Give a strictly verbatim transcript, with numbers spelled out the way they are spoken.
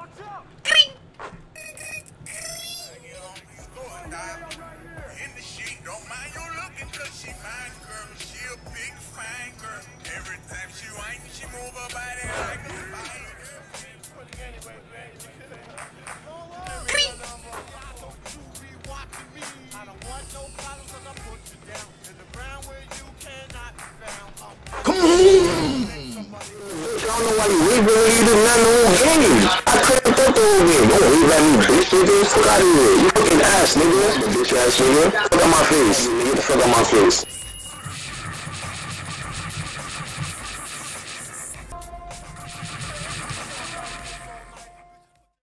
Fuck out of here. You fucking ass, nigga. Bitch ass nigga. Fuck out my face. Nigga, get the fuck out my face.